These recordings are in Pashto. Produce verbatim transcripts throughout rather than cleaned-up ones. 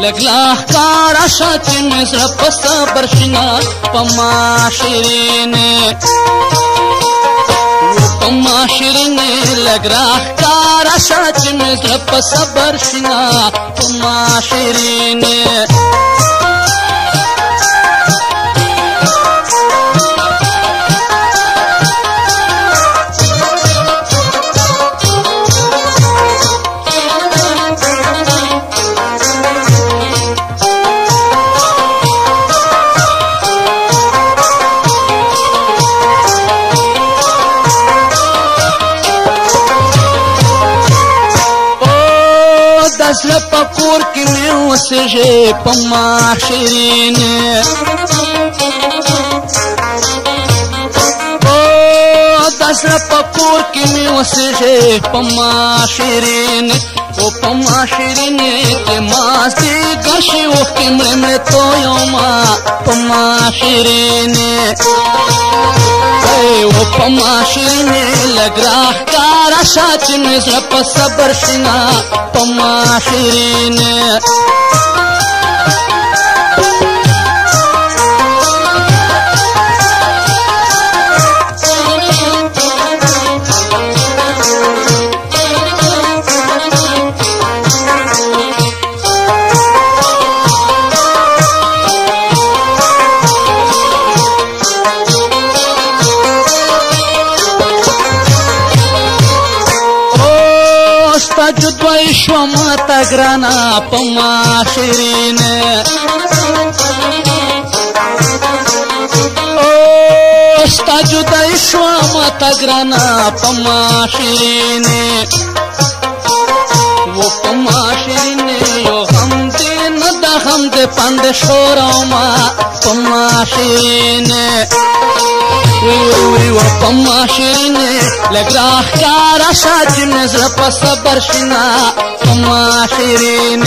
لګلا کارا شات مزر پس برشنا پما شیرین پما شیرین لګرا کارا شات مزر پس برشنا پما شیرین دسل پکور کی میں وسجے پما شیرین او دسل پکور کی میں وسجے پما شیرین او پما شیرین کے ماس دی گشی او کمر میں تو یوما پما شیرین او پما شیرین لګرا کارا شات مزر پس برشنا پما شیرین جدوی شو ماتا گرانا پما شیرین او ستا جدوی شو ماتا گرانا پما شیرین وہ پما شیرین یو غم دے ندا غم دے پند شورا ما پما شیرین وی و پما شیرین لګرا کارا شات مزر پس برشنا پما شیرین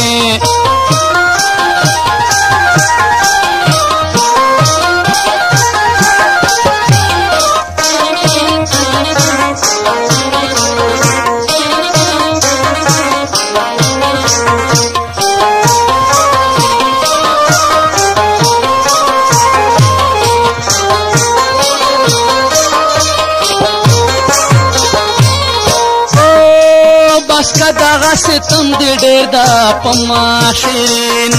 بس کا داغا ستم دی ډیر دا پما شیرین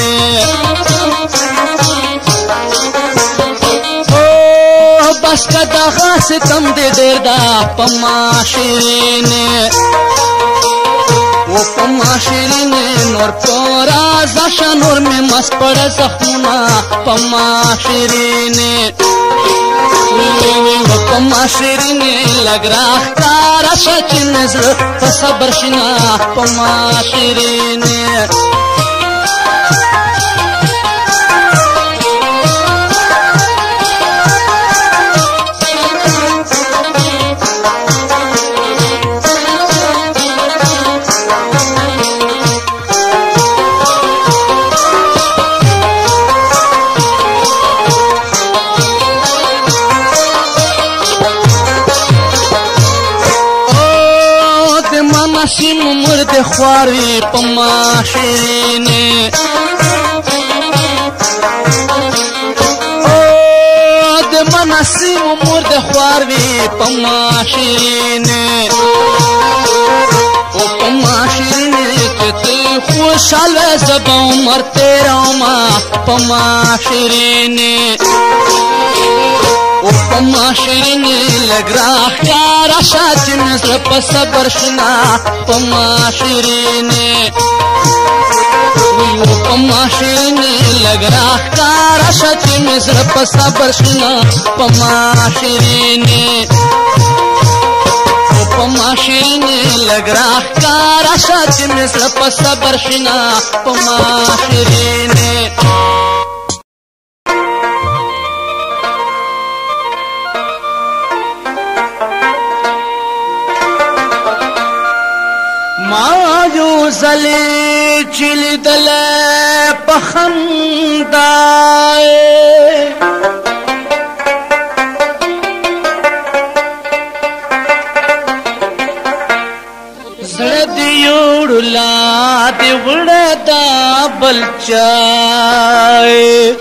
او بس کا داغا ستم دی ډیر دا پما شیرین او پما شیرین نور پورا زشا نور میں مس پڑ زخمنا پما شیرین و پما شیرین لګرا کارا شات مزر پس برشنا پما شیرین نسیم مرد خواری پما شیرین او د نسیم مرد خواری پما شیرین او پما شیرین کتی خوشحال زب عمر تیرا ما پما شیرین او پما شیرین لګرا کارا شات مزر پس برشنا پما شیرین او پما شیرین لګرا کارا شات مزر پس برشنا پما شیرین او پما شیرین لګرا کارا شات مزر پس برشنا پما شیرین مایو زلی چلی دل پخندائے زړه دی وړلا دی وړدا بل چای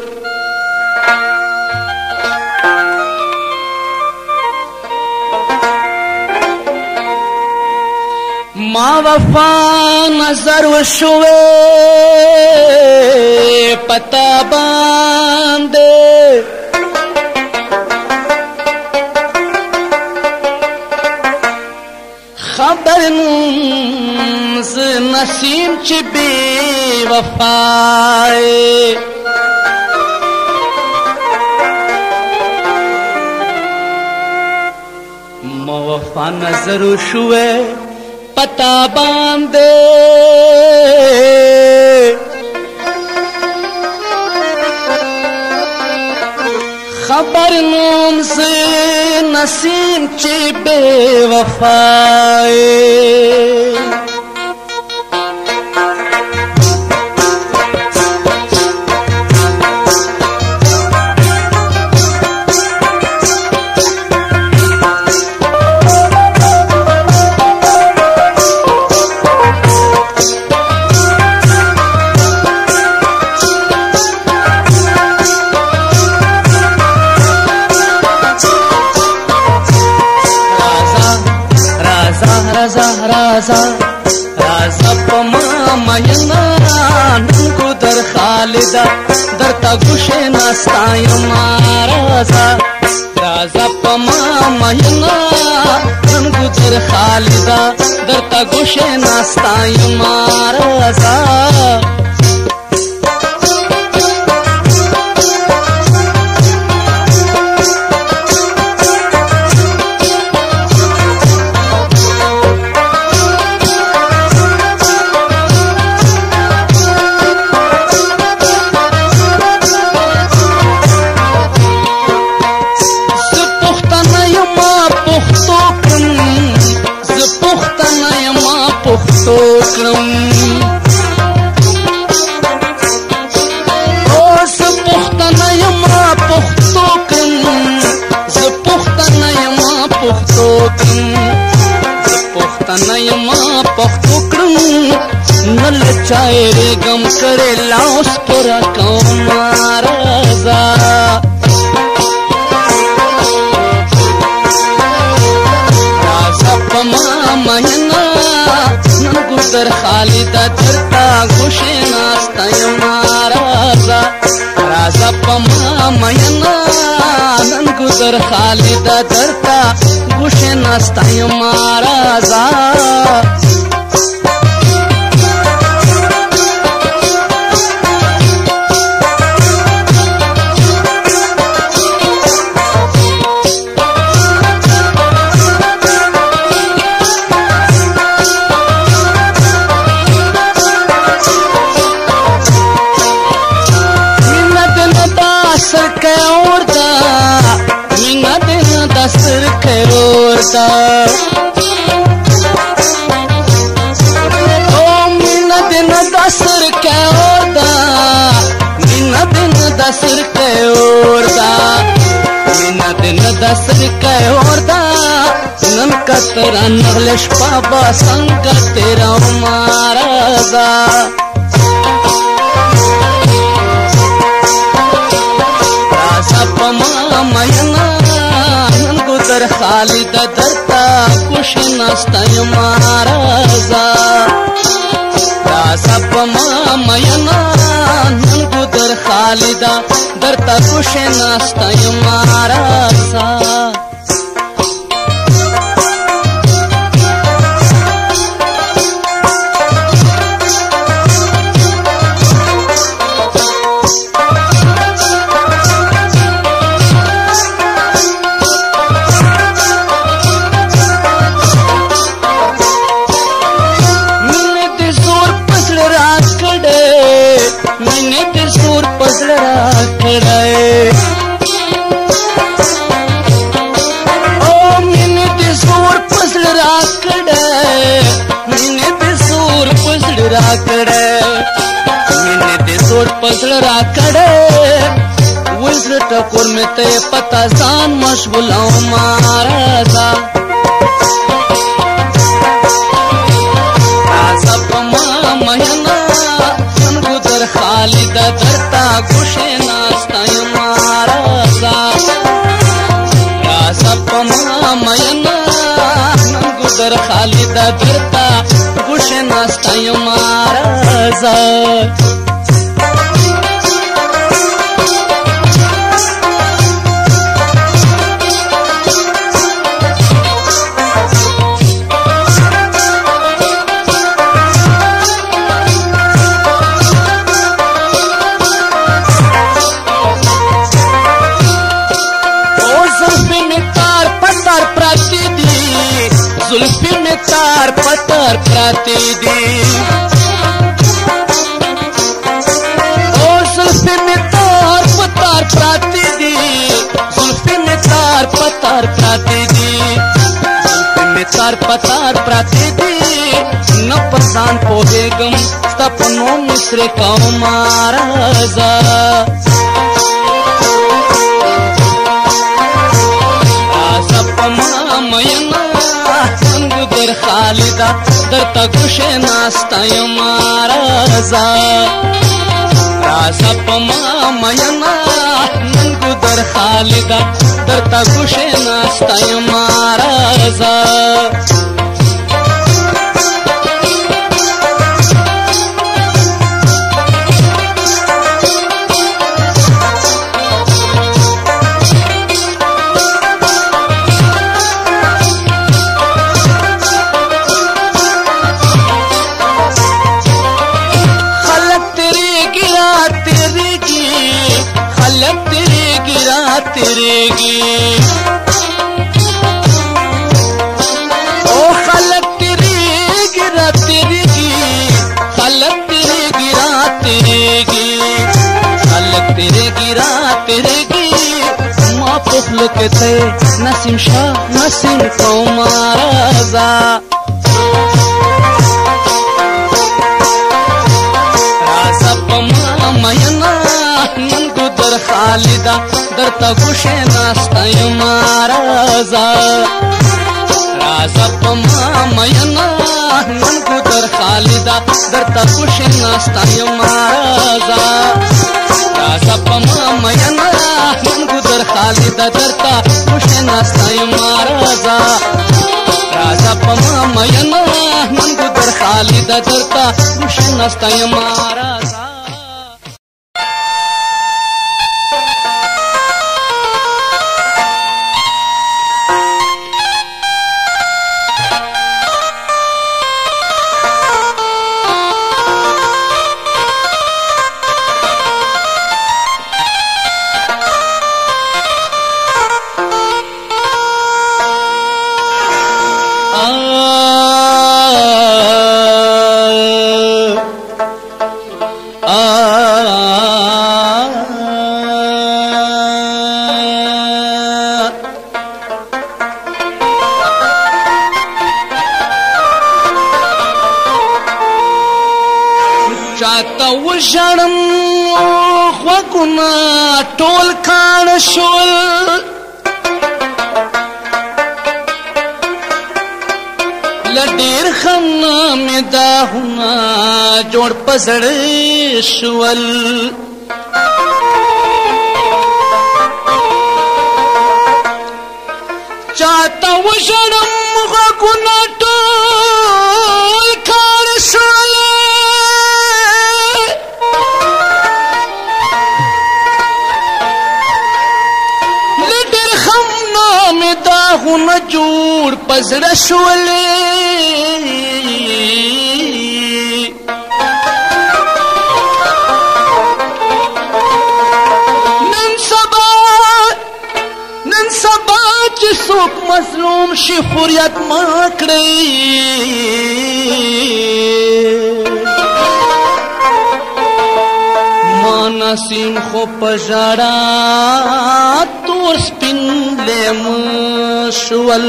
ما وفا نظر وشوے پتا باندے خبر نمز نسیم چی بے وفائے ما وفا نظر وشوے پتا باندے خبر نوم سے نسیم چی بے وفائے राजा राजा राजा पमा मयना नंगो दर खालिदा दरता गुशे नास्तायमा राजा राजा पमा मयना नंगो दर खालिदा दरता गुशे नास्तायमा राजा Tokram O zapuhtana yama puhtokram zapuhtana yama puhtokram zapuhtana yama puhtokram nal chaire gam kare laos pura kaumaraza raza pama mayna در خالدا درتا گوشه ناستایما رازا رازا پما مینا ننگو در خالدا درتا گوشه ناستایما رازا Sir Kerorta Oh Mina Dina Dasir Kerorta Mina Dina Dasir Kerorta Mina Dina Dasir Kerorta Nan Katara Naglish Baba Sanga Tera Umaraza Raza Pama Mayana در خالدا درتا خوش ناستایما رازا رازا پما مینا ننگو در خالدا درتا خوش ناستایما رازا पसड़ राकड़े विज़्र टकोर में ते पता जान मशगुलाओ माराजा राजा पमा महीना नंगु दर خالد درتا گوشه ناستا یمارازا رازا پما مینا ننگو در خالد درتا گوشه ناستا یمارازا जुल्फी में तार पतार प्राते दे ओ जुल्फी में तार पतार प्राते दे जुल्फी में तार पतार प्राते दे जुल्फी में तार पतार प्राते दे न पसान पोहे गम सपनों मिश्रे काओ महाराजा सपमा मयना در خالدا در تا گوشه ناستا یمارازا رازا پما مینا ننگو در خالدا در تا گوشه ناستا یمارازا तेरेगी ओ खलक तेरे गिरा तेरेगी खलक तेरे गिरा तेरेगी खलक तेरे गिरा तेरेगी माँ पुखल के थे नसीम शाह नसीम को महाराजा राजा पमा मयना नंगू दर खालिदा در تا گوشه ناستا یمارازا رازا پما مینا ننگو در خالدا در تا گوشه ناستا یمارازا رازا پما مینا ننگو در خالدا در تا گوشه ناستا یمارازا رازا پما مینا ننگو در خالدا در تا گوشه ناستا یمارازا چاته وژړم غوږونه ټول کاڼه شول له ډېر غم نه مې داغونه جوړ په زړه شول چاته وژړم غوږونه ټول کاڼه شول داغونه جوړ پزړه شولې نن سبا نن سبا چې څوک مظلوم شي فریاد ما کړی ما نسیم خو په ژړا تور سپین لیم شول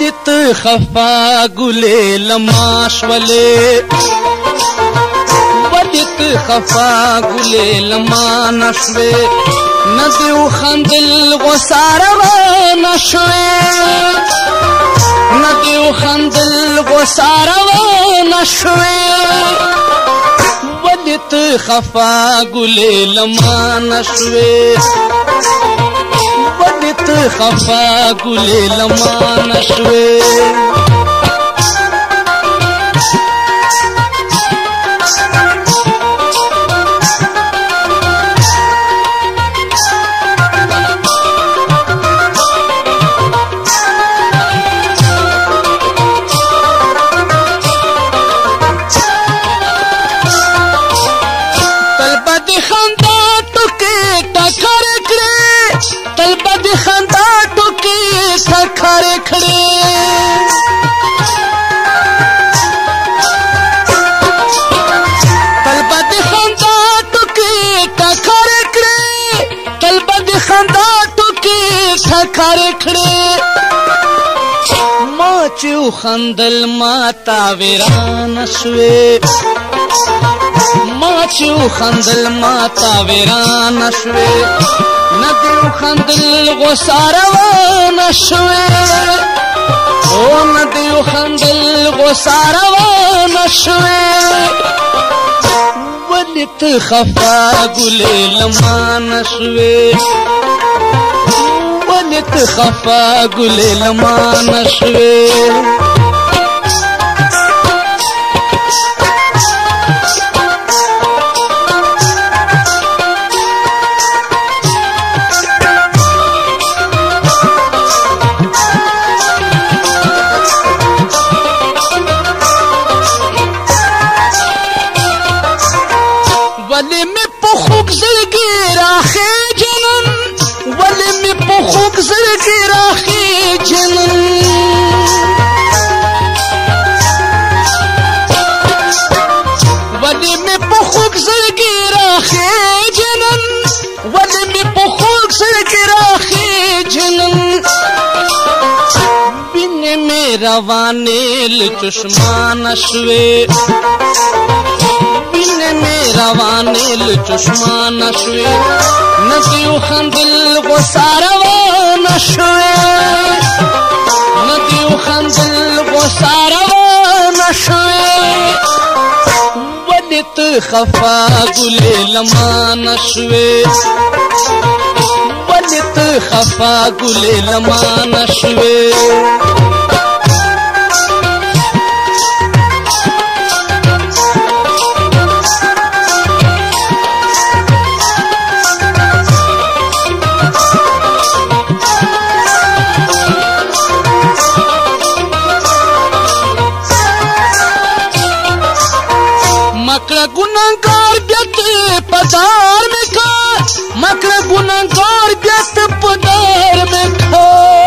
वलित खफा गुले लमाश वले वलित खफा गुले लमानशवे नदियो खंदिल गुसारवा नशवे नदियो खंदिल गुसारवा नशवे वलित खफा गुले लमानशवे वलित खफा गुले लमानशवे खरे खड़े तलबद खंदा टुके खरे खड़े तलबद खंदा टुके खरे खड़े माचू खंदल माता वीरान स्वे माचू खंदल माता वीरान स्वे नदियो खंदिल गुसारवा नशवे ओ नदियो खंदिल गुसारवा नशवे वलित खफा गुले लमानशवे वलित खफा गुले लमानशवे वली में पुखुक ज़िरगी राखे जनन वली में पुखुक ज़िरगी राखे जनन वली में पुखुक ज़िरगी राखे जनन वली में पुखुक ज़िरगी राखे जनन बिन में रवानेल चुश्मान शवे मेरा वानिल चुश्मा नशवे नदियो खंदिल गुसारवा नशवे नदियो खंदिल गुसारवा नशवे वलित खफा गुले लमा नशवे वलित खफा गुले लमा नशवे मकरा गुनाहगार व्यत पदार में खा मकरा गुनाहगार व्यत पदार में खा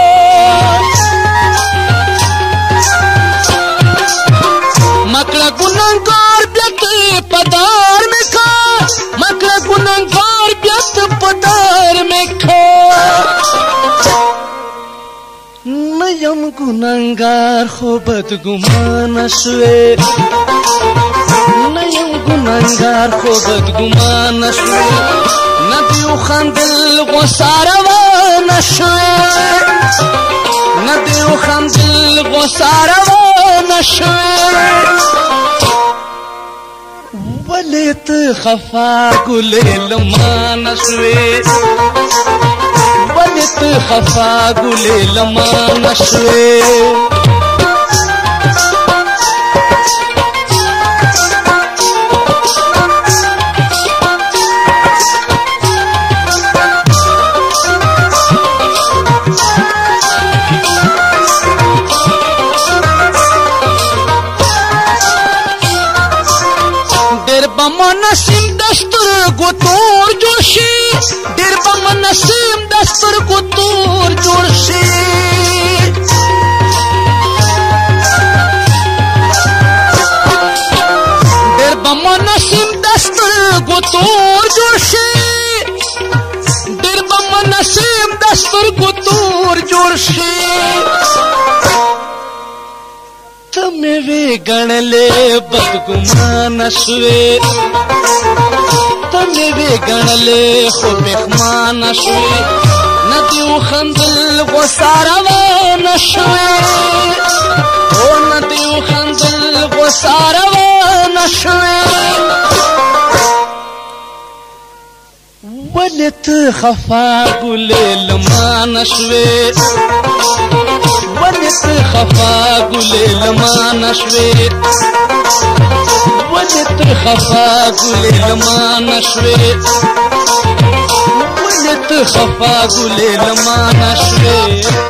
मकरा गुनाहगार व्यत पदार में खा मकरा गुनाहगार व्यत पदार में खा नयम गुनाहगार खो बदगुमान शवे नयम गुनाहगार खो बदगुमान शवे नदियो खंदिल गुसारवा नशवे नदियो खंदिल गुसारवा नशवे वलित खफा गुले लमा नशवे वलित खफा गुले लमा नशवे नसीम दस्तूर गुतूर जोशी दिरबम नसीम दस्तूर गुतूर जोशी दिरबम नसीम दस्तूर गुतूर जोशी दिरबम नसीम दस्तूर गुतूर जोशी में वे गणले बदगुमान शुए तमे वे गणले खो बेखमान शुए नदियों खंदल वो सारा वो नशुए ओ नदियों खंदल वो सारा वो नशुए ولت خفا قليل ما نشوي ولت خفا قليل ما نشوي ولت خفا قليل ما نشوي ولت خفا قليل ما نشوي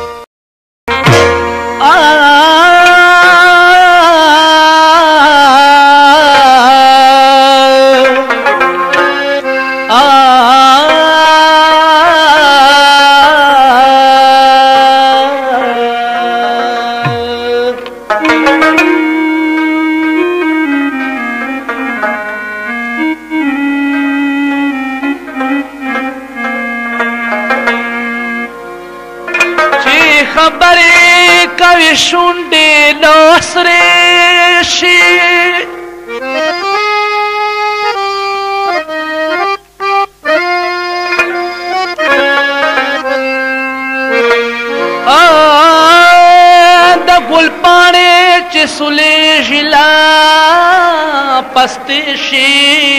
خبرې کوي شونډې لوسرې شي د ګل پاڼې چې سولېږي لا پستې شي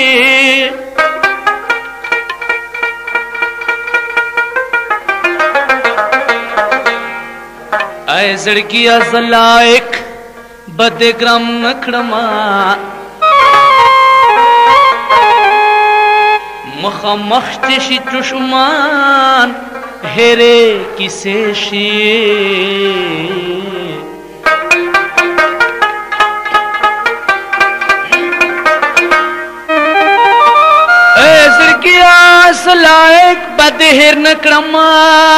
اے زړګیا زلایک بد ګرام نکړما مخ مخ شي چشمان هره کیسه شي اے زړګیا زلایک بد هر نکړما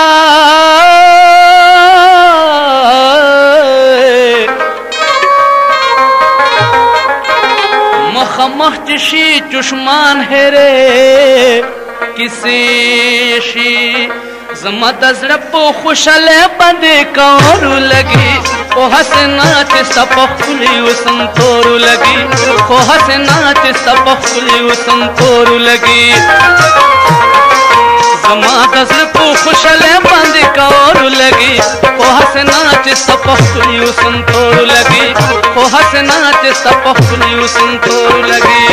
مخ شي چشمان هره کسی شي زما د زړه په خوشاله باندې کارو لګي او حسنا چې سپخلي وسنتور لګي او حسنا چې سپخلي وسنتور لګي زما د زړه په خوشاله باندې کارو لګي او حسنا چې سپخلي وسنتور لګي او حسنا چې سپخلي وسنتور لګي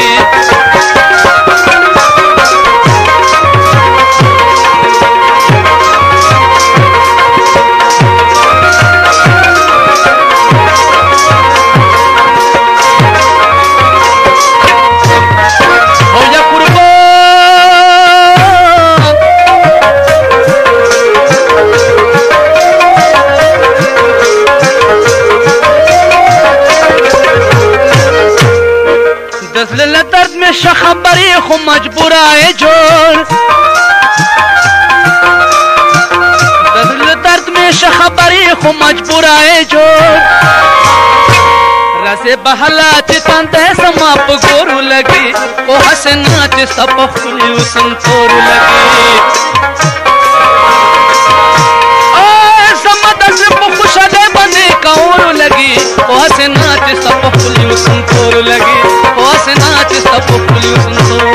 درد میں خبری خو مجبور آئے جوڑ درد میں خبری خو مجبور آئے جوڑ رسے بہلا چتانتے سما پگورو لگی او حسنا چ سپخلی وسن تورو لگی او سما دس خوشالے بنے کورو لگی او حسنا چ سپخلی وسن تورو لگی او حسنا چ سپخلی وسن تورو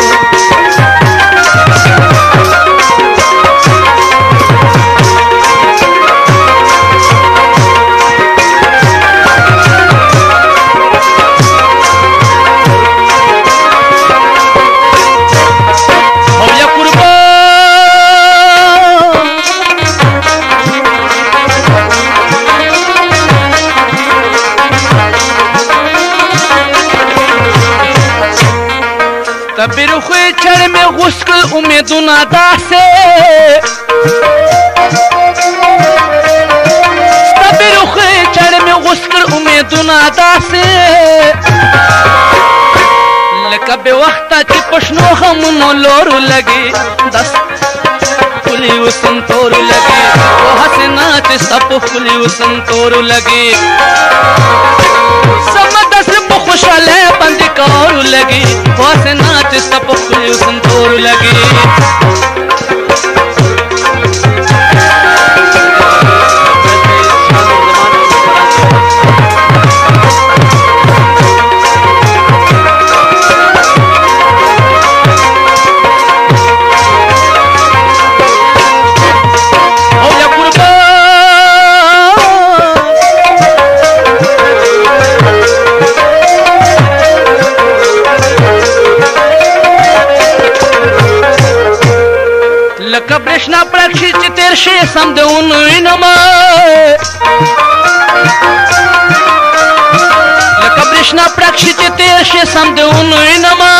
तबिर खुए चढ़ में गुस्ल उम्मीदों नादा से तबिर खुए चढ़ में गुस्ल उम्मीदों नादा से लकबे वक्त चिपशनो हम नलोर लगी दस खुली उसम तोर लगी वो हसना च सब खुली उसम तोर लगी समदस खुशले बंद कौर लगी हसना च सब खुली उसम तोर लगी शे समझ उन इनमा कृष्णा प्रक्षित तेर शे समझ उन इनमा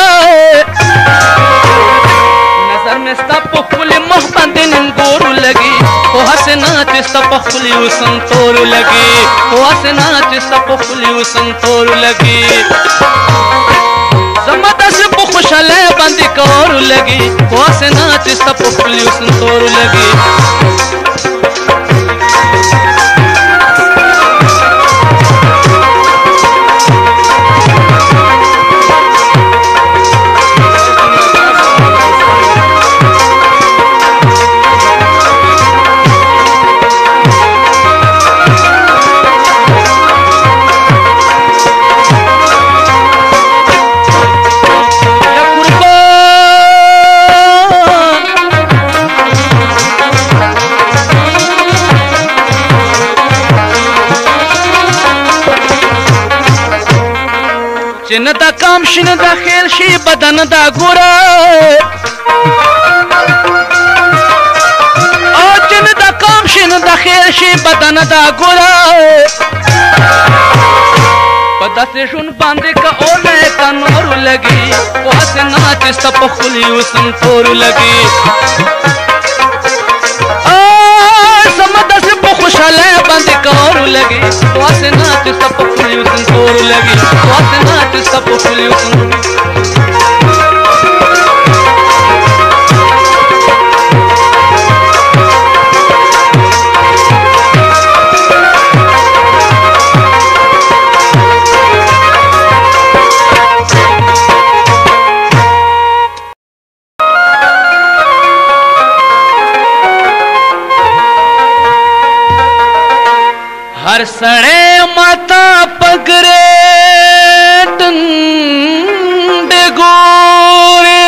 नजर में स्तप फुल मोहब्बत गोरु लगी ओ हसनाच स्तप फुल संतोर लगी ओ हसनाच स्तप फुल संतोर लगी जमदस खुशल बंद कोर लगी ओ हसनाच स्तप फुल संतोर लगी जिन दा काम शिन दा खेल शी बदन दा गुरा ओ जिन दा काम शिन दा खेल शी बदन दा गुरा पता से शुन बांधे का ओ नए का नोर लगी ओ हसनाच स्तप खुली उसम तोर लगी खुशहाल बंद कौर लगी तो हसनाच स्तप खुली उसम तोर लगी तो हसनाच स्तप खुली उसम हर सड़े माता पगरे टंडे गोरे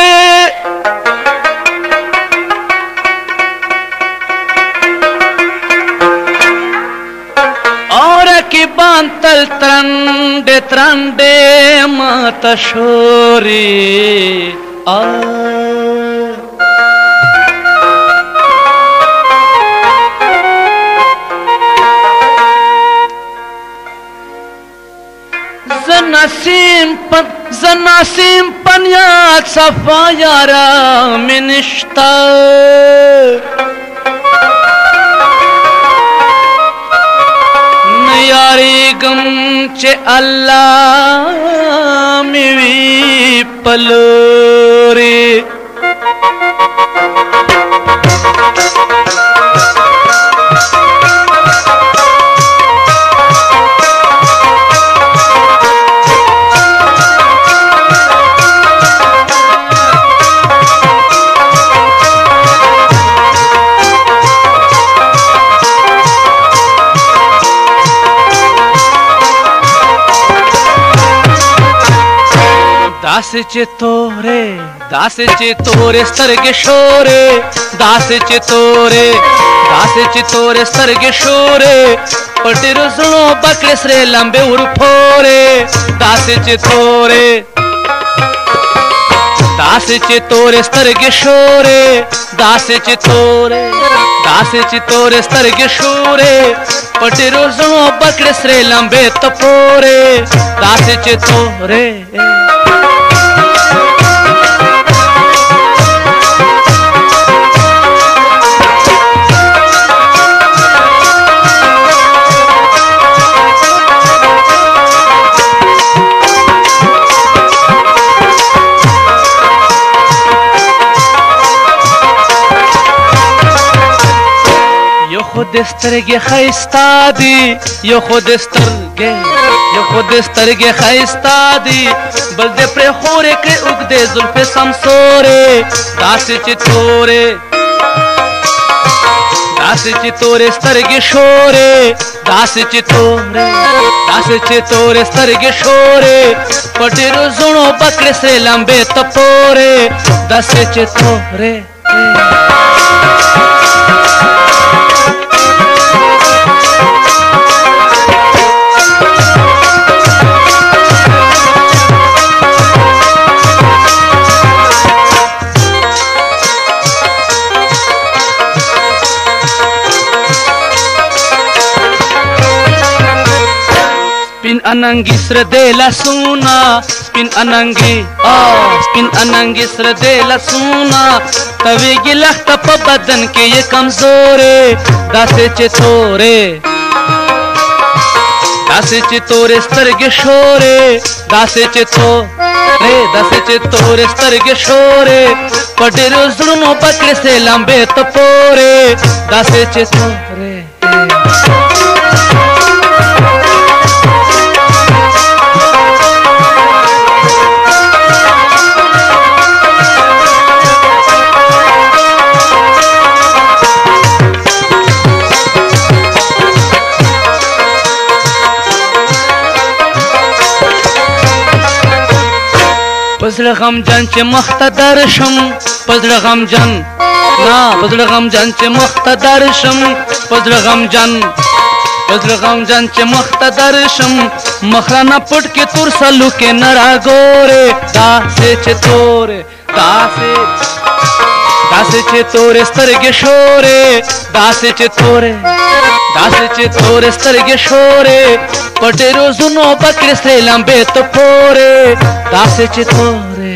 और की बांतल त्रंडे त्रंडे माता शोरी आ Zanasim pan, zanasim panyat safayara minishta. Nayari gam che Allah miwi palore. दास चितोरे दास चितोरे सर्गे शोरे दास चितोरे दास चितोरे सर्गे शोरे पटिरो सुनो बकरे सरे लंबे उर्फोरे दास चितोरे दास चितोरे सर्गे शोरे दास चितोरे दास चितोरे सर्गे शोरे पटिरो सुनो बकरे सरे लंबे तपोरे दास चितोरे खुद स्तरगे खैस्ता दी यो खुद स्तरगे यो खुद स्तरगे खैस्ता दी बलदे प्रे खोरे के उगदे जुल्फे समसोरे दास चितोरे दास चितोरे स्तरगे शोरे दास चितोरे दास चितोरे स्तरगे शोरे पटिरो जुनो बकरे से लंबे तपोरे दास चितोरे سپین اننګي سره دی لاسونه سپین اننګي سپین اننګي سره دی لاسونه تویږي لښته په بدن کې یې کمزورې داسې چې تورې داسې چې تورې سترګې شورې داسې چې تورې داسې چې تورې سترګې شورې په ډېرو زړونو پکړې سې لمبې ته پورې داسې چې تورې پزړه غمجن چې مخته درشم پزړه غمجن نه پزړه غمجن چې مخته درشم پزړه غمجن پزړه غمجن چې مخته درشم مخرانه پټ کې تور سلو کې نه راګورې داسې چې تورې داسې داسې چې تورې سترګې شورې داسې چې تورې داسې چې تورې سترګې شورې په ډېرو زونو پکړې سرې لمبې ته پورې داسې چې تورې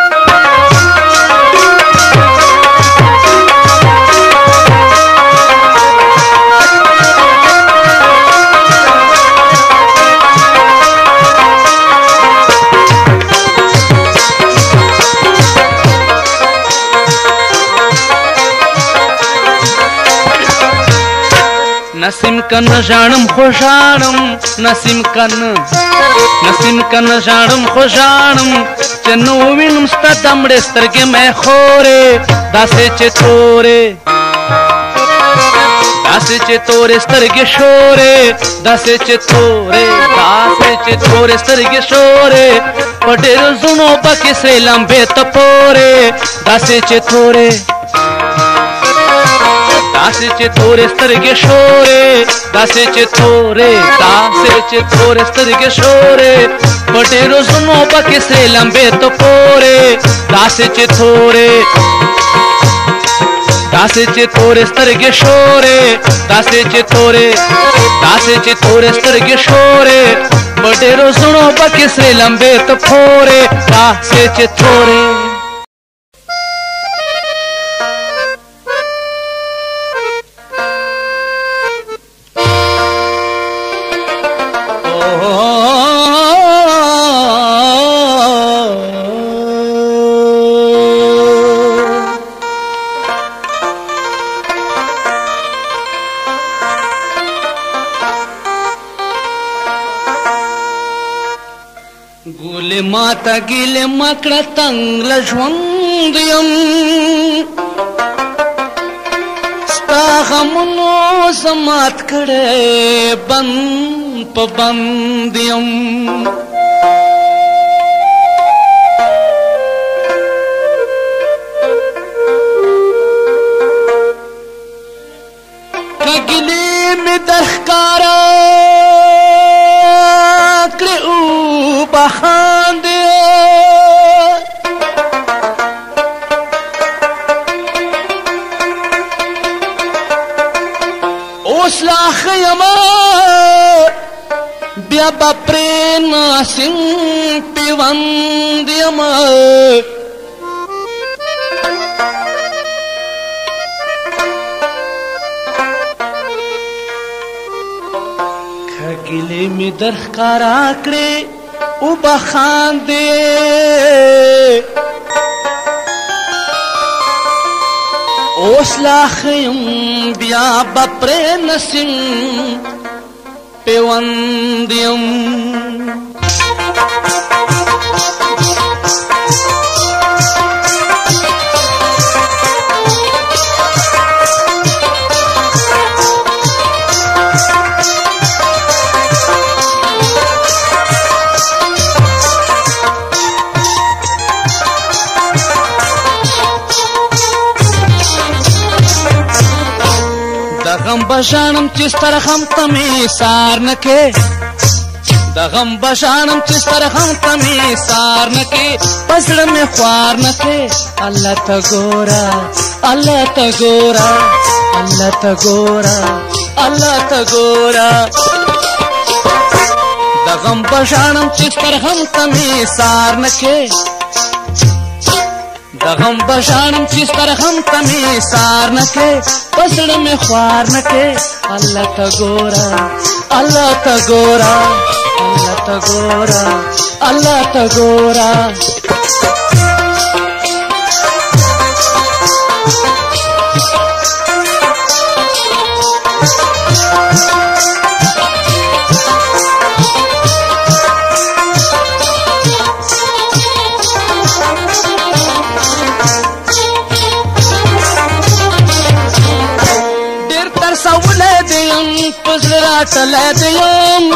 نسیم کن ژاړم خو ژاړم نسیم کن نسیم کن ژاړم خو ژاړم چې نو وینم ستا د مړې سترګې مې خورې داسې چې تورې داسې چې تورې سترګې شورې داسې چې تورې داسې چې تورې سترګې شورې په ډېرو زړونو پکې سرې لمبې ته پورې داسې چې تورې داسې چې تورې سترګې شورې داسې چې تورې داسې چې تورې سترګې شورې په ډېرو زړونو پکې سرې لمبې ته پورې داسې چې تورې داسې چې تورې سترګې شورې داسې چې تورې داسې چې تورې سترګې شورې په ډېرو زړونو پکې سرې لمبې ته پورې داسې چې تورې ګولې ماته ګیلې مکړه تنګ له ژوند یم ستا غمونو زه مات کړی بند په بند یم که ګیلې مې در ښکاره کړې بخاندې اوس لا ښه یمه بیا به پرې ناسم پیوند یمه که ګیلې مې در ښکاره کړې او بخاندې اوس لا ښه یم بیا به پرې نسیم پیوند یم غم بشانم چې ستر غم ته مې سار نه کې د غم بشانم چې ستر غم ته مې سار نه کې په زړه مې خوار نه کې الله ته ګوره الله ته ګوره الله ته ګوره الله ته ګوره د د غم بژاړم چې ستر غم ته مې سار نه کې د غم بژاړم چې ستر غم ته مې سار نه کې په زړه مې خوار نه کې الله ته ګوره الله ته ګوره الله ته ګوره الله ته ګوره راټلی دیم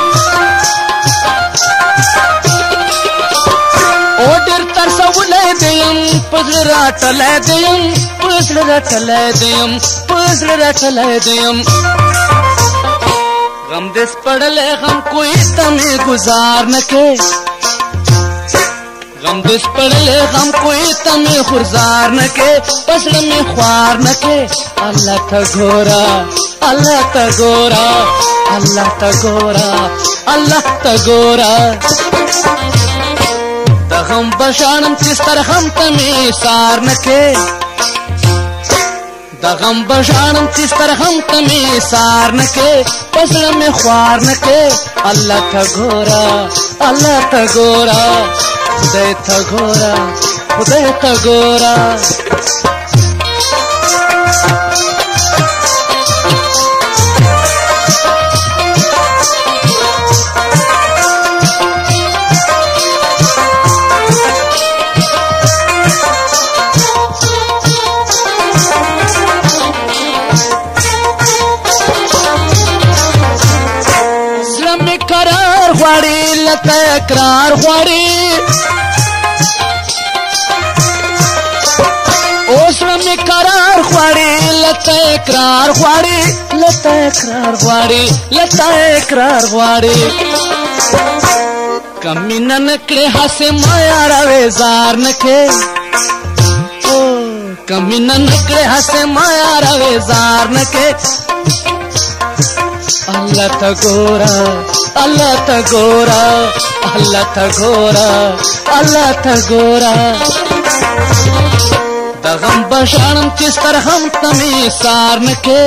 او ډېر ترسولی دیم په زړه راټلی دیم په زړه راټلی دیم په زړه راټلی دیم غم دې سپړلی غم کوی ته مې ګزار نه کې غم دې سپړلی غم کوی ته مې خورزار نه کې په زړه مې خوار نه کې الله ته ګوره الله ته ګوره الله ته ګوره الله ته ګوره د غم بژاړم چې ستر غم ته مې سار نه کې د غم بژاړم چې ستر غم ته مې سار نه کې په زړه مې خوار نه کې الله ته ګوره الله ته ګوره خدای ته ګوره خدای ته ګوره غواړي لته اقرار غواړي اوس مې قرار غواړي لته اقرار غواړي لته اقرار غواړي لته اقرار غواړي کمی نه نکړې هسې ما یاره زار نه کې کمی نه نکړې هسې ما یاره زار نه کې الله ته ګوره الله ته ګوره الله ته ګوره الله ته ګوره د غم بژاړم چې ستر غم ته مې سار نه کې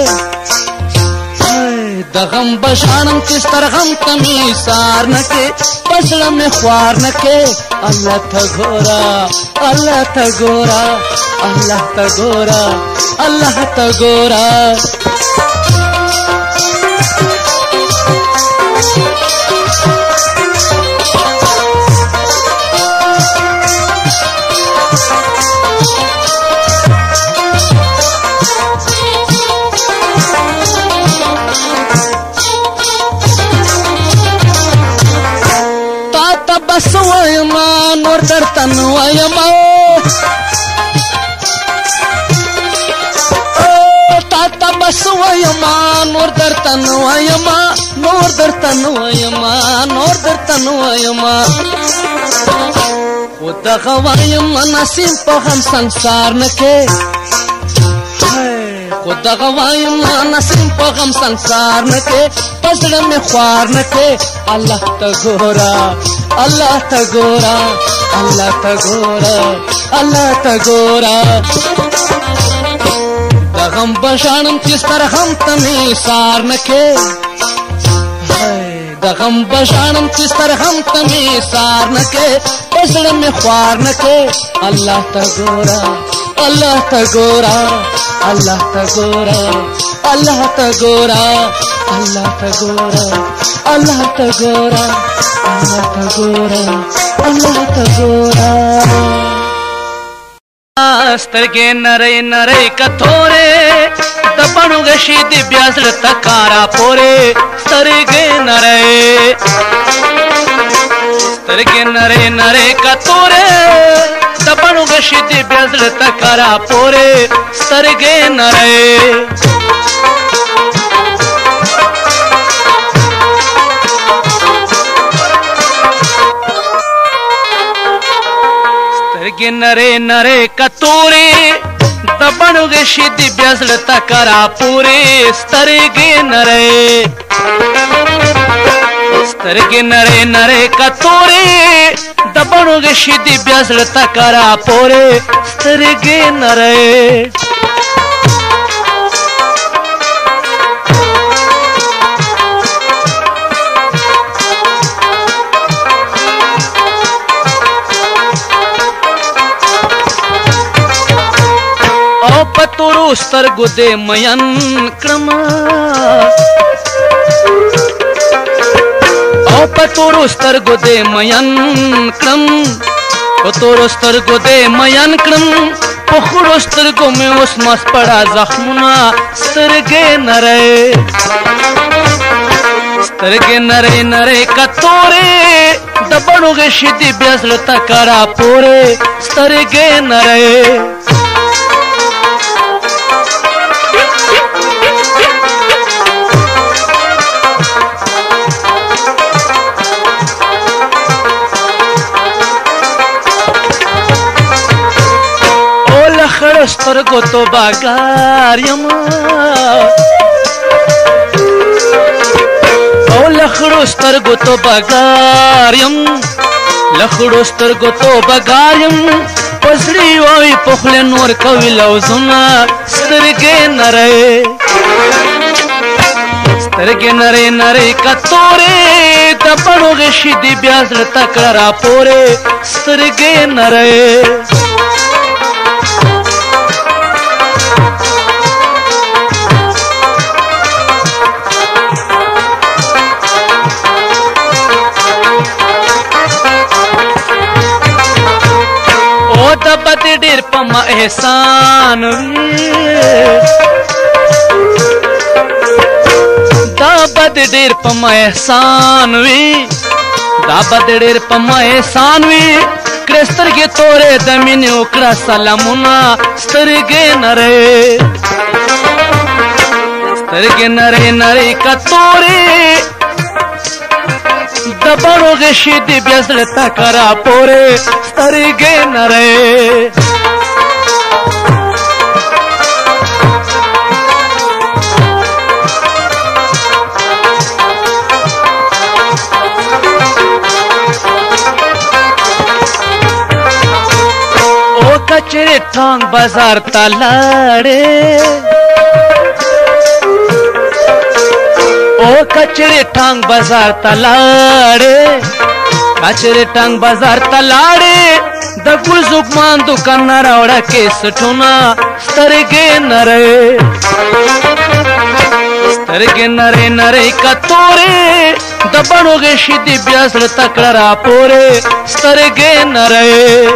د غم بژاړم چې ستر غم ته مې سار نه کې په زړه مې خوار نه کې الله ته ګوره الله ته ګوره الله ته ګوره الله ته ګوره بس وایما نور درته نه وایما تا ته بس وایما نور درته نه وایما نور درته نه وایما نور درته نه وایما خو دغه وایما نسیم په غم سنسار نه کې خو دغه وایما نسیم په غم سنسار نه کې په زړه مې خوار نه کې الله ته ګوره الله ته ګوره الله ته ګوره الله ته ګوره د غم بژاړم چې ستر غم ته مې سار نه کې د غم بژاړم چې ستر غم ته مې سار نه کې په زړه مې خوار نه کې الله ته ګوره الله ته ګوره الله ته ګوره الله ته ګوره الله ته ګوره الله ته ګوره الله ته ګوره الله ته ګوره سترګې نری نری کتورې د بڼو غشي د بیا زړه ته کارا پورې سترګې نری سترګې نری نری کتورې د بڼو غشي د بیا زړه ته کارا پورې سترګې نری سترګې نری نری کتورې د بڼو غشي د بیا زړه ته کارا پورې سترګې نری سترګې نرۍ نرۍ کتورې د بڼو غشي دي بیا زړه ته کرا پورې سترګې نرۍ او پتورو سترګو دې مین کړم او پتورو سترګو دې مین کړم پتورو سترګو دې مین کړم په خړو سترګو مې اوس مس پړه زخمونه سترګې نرۍ سترګې نرۍ نرۍ کتورې د بڼو غشي دي بیا زړه ته کرا پورې سترګې نرۍ خړو سترګو تو باګار یم او لخړو سترګو تو باګار یم لخړو سترګو تو باګار یم پسړی وای په خله نور کوي لوزونه سترګې نرۍ سترګې نرۍ نرۍ کتورې د بڼو غشي دي بیا زړه ته کرا پورې سترګې نرۍ د بد ډېر په ما احسان وي دا بد ډېر په ما احسان وي دا بد ډېر په ما احسان وي کړه سترګې تورې د مینې وکړه سلامونه سترګې نرۍ سترګې نرۍ نرۍ کتورې د بڼو غشي دي بیا زړه ته کرا پورې سترګې نرۍ او کچرې ټانګ بازار ته لاړې او کچرې ټانګ بازار ته لاړې کچرې ټانګ بازار ته لاړې د ګل زوګمان دوکان نه راوړه کیسټونه سترګې نرۍ سترګې نرۍ نرۍ کتورې د بڼو غشي دي بیا زړه ته کړه را پورې سترګې نرۍ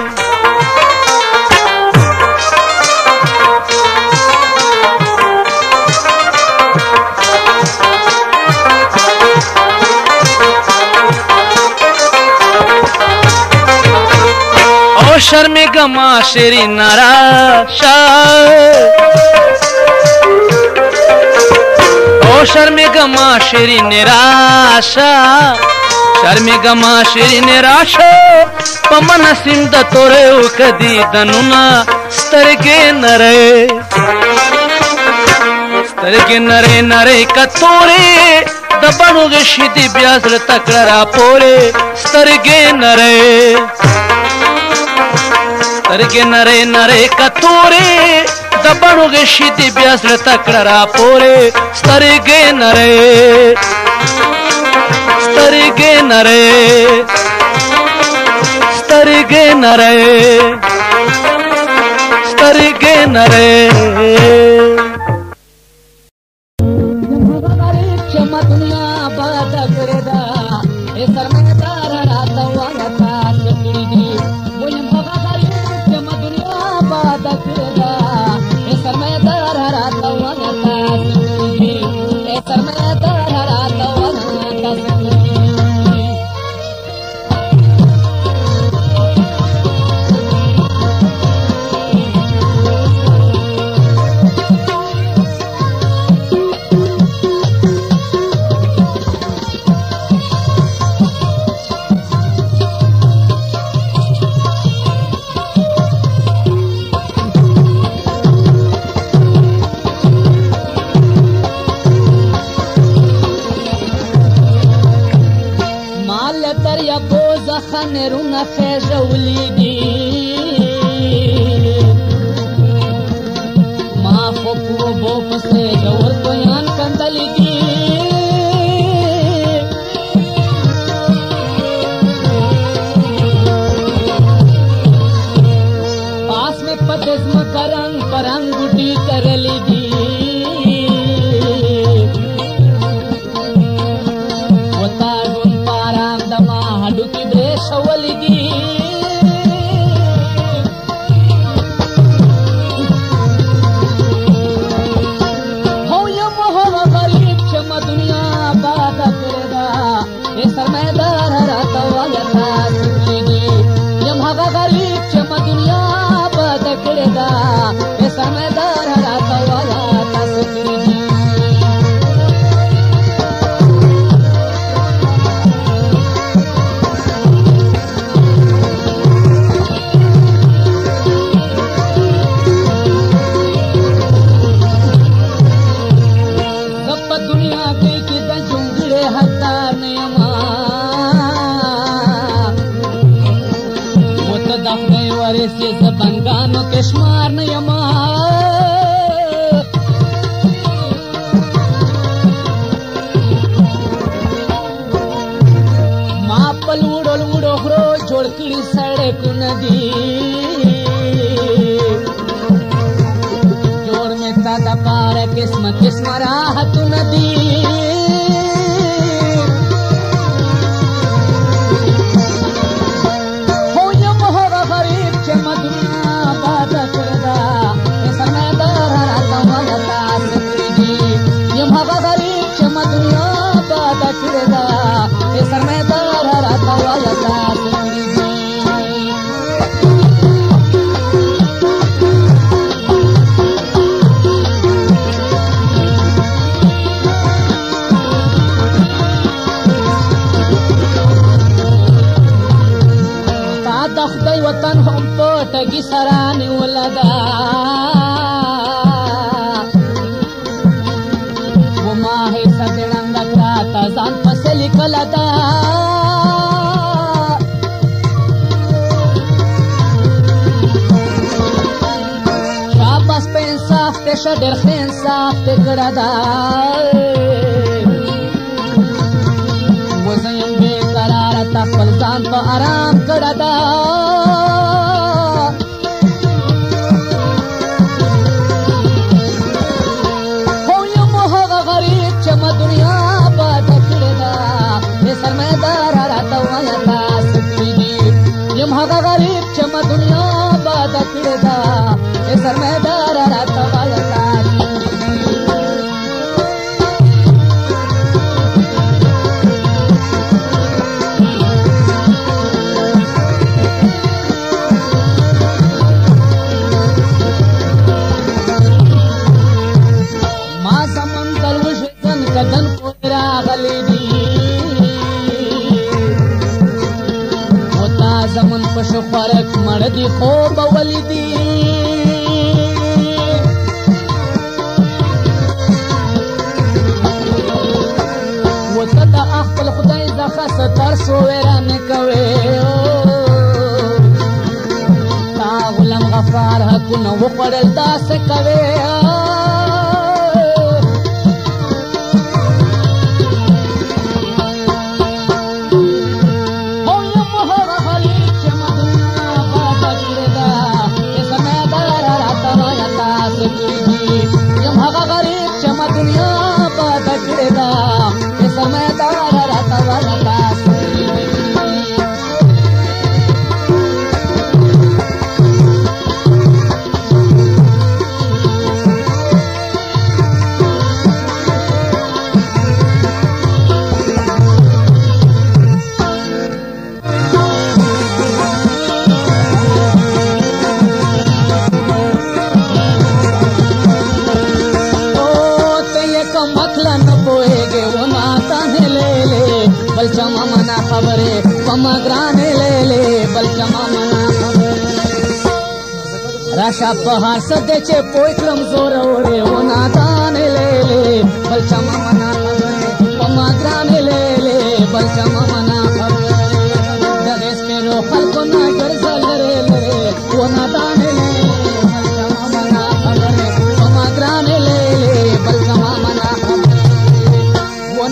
شرمېږه ما شیرین راشه او شرمېږه ما شیرین راشه شرمېږه ما شیرین راشه په منسیم د تورې کدي دنونه سترګې نرۍ سترګې نرۍ نرۍ کتورې د بڼو غشي دي بیا زړه ته کړه را پورې سترګې نرۍ سترګې نرۍ نرۍ کتورې د بڼو غشي دي بیا زړه ته کړه را پورې سترګې نرۍ سترګې نرۍ سترګې نرۍ سترګې نرۍ خنرونه خېژولي دي ما خو په اوبو پسې ژور تویان کندلي دي پاس مې په دې ځمکه رنګ په رنګ بوټي کرلي دي بنگانو کې شمار نه یما ما پل وړل وړو غرو جوړ کړي سړکونه دي جوړ مې تا د پاره قسم قسم راحتونه دي وطن هم پټګي سرانه ولدا و ما هي سدړنګ کراتا ځان پسې لیکلدا شاباس په انصاف ته شډر خین صاف ته کړدا و زم به قرار تا خپل ځان په آرام کړدا هغه غریب چې ما دنیا باد کړې ده ای سرمایدار راته وایه ما سمندر وشدن کدن پورې راغلی دي زمن پشو خورک مړ دي خوب ولیدي وته د خپل خدای ځخه ستر سو ورانه کوي تا غلام غفار حقونه وخړل داسې کوي राशा पहाड़ सदे चे पोइकलम जोर ओरे वो नातान ले ले बलचमा मना खबरे पमाग्रान ले ले बलचमा मना खबरे दरेस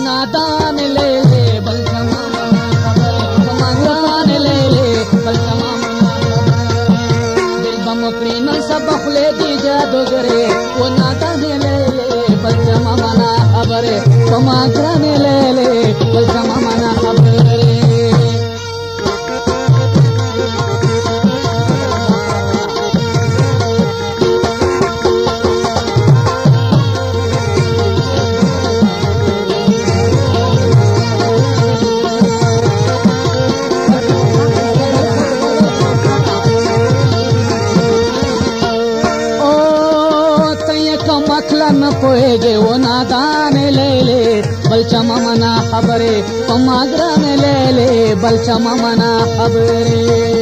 नादान ले ले बल चमा मना खबर कमाग्रान ले ले बल चमा मना दिल बमकरी न सब खुले दी जादूगरे वो नादान ले ले बल चमा मना खबर कमाग्रान ले ले बल चमा मना खबर मखला न पोएगे वो नादान ले ले बलचमा मना खबरे कमाग्रा में ले ले बलचमा मना खबरे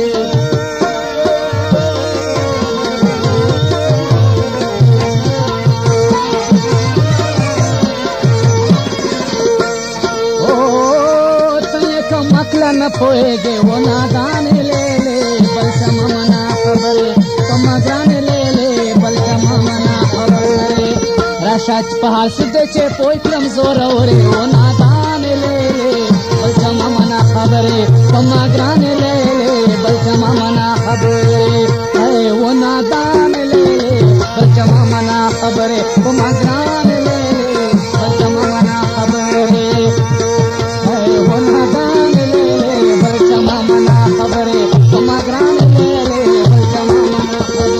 ओ तय का मखला न पोएगे वो नादान ले ले बलचमा मना खबरे कमाग्रा में ले ले बलचमा मना खबरे राशाच पहाड़ सुधे चे पोई क्रम जोर ओरे वो नादान ले ले बलचमा मना खबरे कमाग्रान ले ले बलचमा मना खबरे है वो नादान ले ले बलचमा मना खबरे कमाग्रान ले ले बलचमा मना खबरे है वो नादान ले ले बलचमा मना खबरे कमाग्रान ले ले बलचमा मना खबरे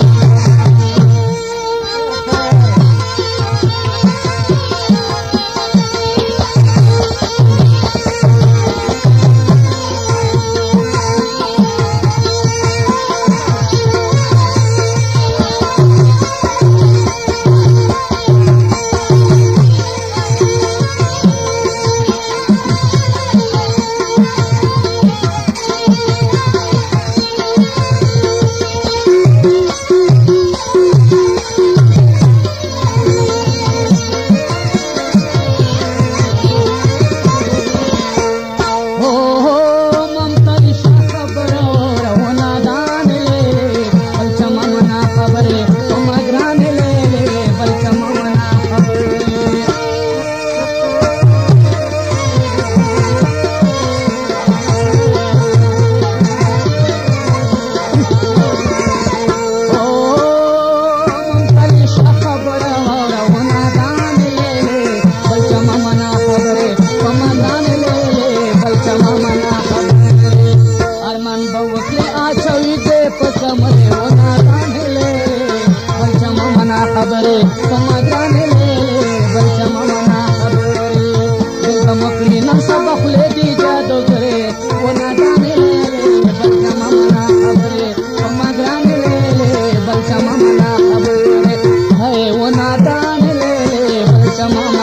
खबरे कमाग्रान ले ले बलचमा मना खबरे दिल बमकरी न सब खुले दी जादूगरे वो नादान ले ले बलचमा मना खबरे कमाग्रान ले ले बलचमा मना खबरे है वो नादान ले ले बलचमा